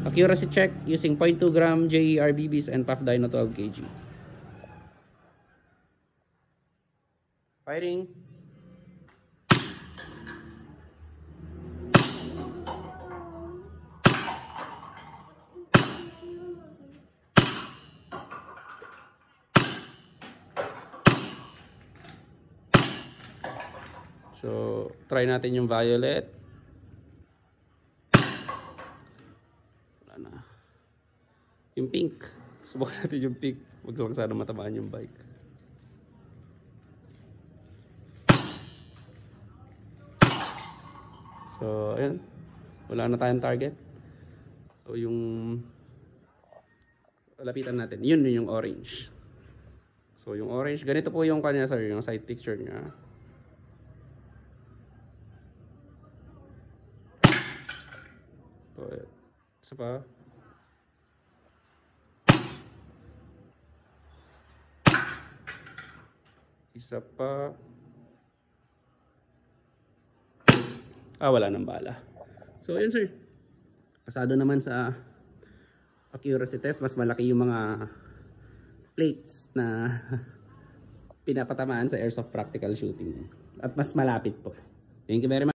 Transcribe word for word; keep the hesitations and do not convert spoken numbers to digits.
Accuracy check using zero point two gram J E R B Bs and P A F Dyno twelve kilogram. Firing. So, try natin yung violet. Wala na. Yung pink. Subukan natin yung pink. Huwag lang sana matamaan yung bike. So, ayan. Wala na tayong target. So, yung lapitan natin. Yun yung orange. So, yung orange. Ganito po yung kanya, sir. Yung side picture niya. So, isa pa. Isa pa. Ah, wala nang bala. So, yun sir. Pasado naman sa accuracy test. Mas malaki yung mga plates na pinapatamaan sa airsoft practical shooting. At mas malapit po. Thank you very much.